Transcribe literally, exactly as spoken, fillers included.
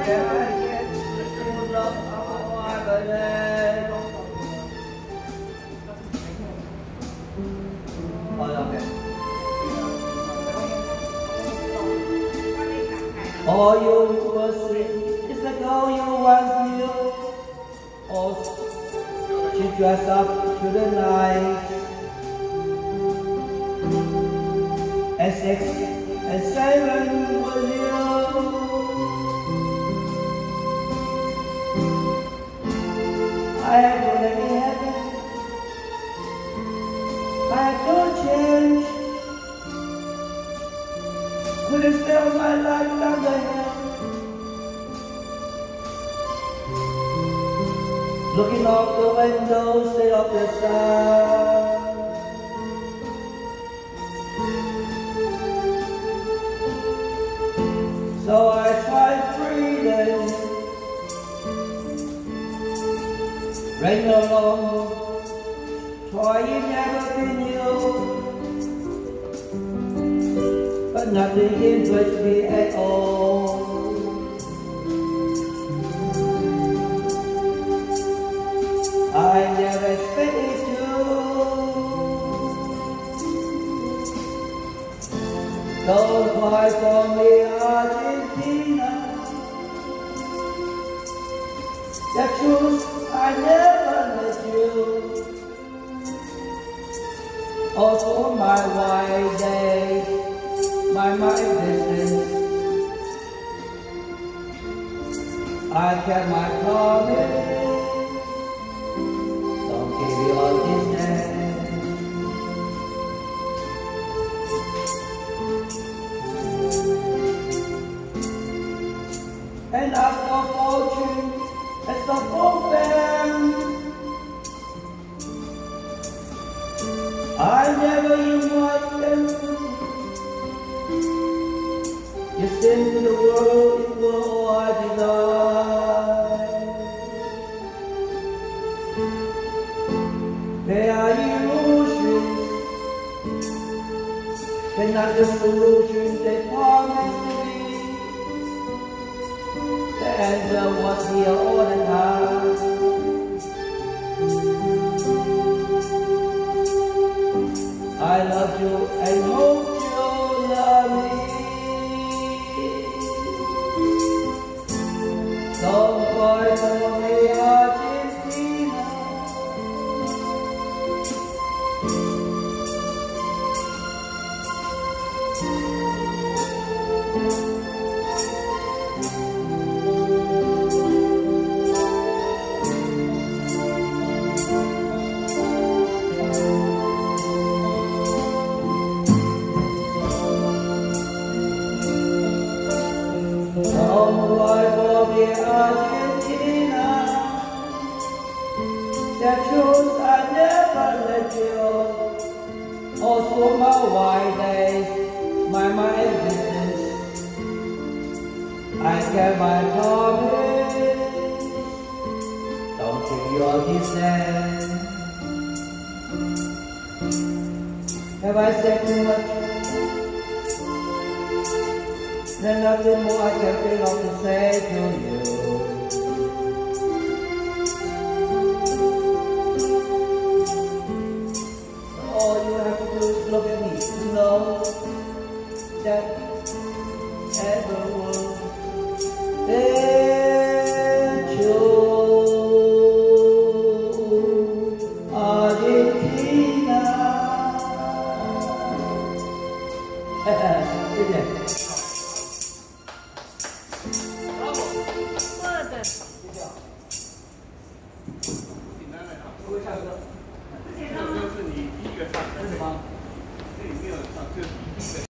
All you was is the girl you once knew. Oh, she dressed up to the nines, and six and seven was you. I had to let it happen. I had to change. Couldn't stay on my life down the hill. Looking out the window, straight up the sun. So I tried breathing. Rain along, trying everything new. But nothing interests me at all. I never expected to. Don't cry for me, Argentina. The truth, I never let you. Also my white days, my mind distance. I kept my promise. Don't give me all this name. And ask for fortune and some for fame. I never invite them. You send to the world in the I deny. They are illusions. They're not the solution they promised me. The answer was here all the time. I love you and hope you love me. Don't cry for me, Argentina. Don't cry for me, Argentina. The truth, I never let you. Also my white days, my my existence. I kept my promise. Don't give your consent. Have I said too much? There's nothing more I can think of to say to you. All you have to do is look at me to know that everyone is you, Argentina. 不会唱歌，这就是你第一个唱，为什么？这里没有唱，就是第一个。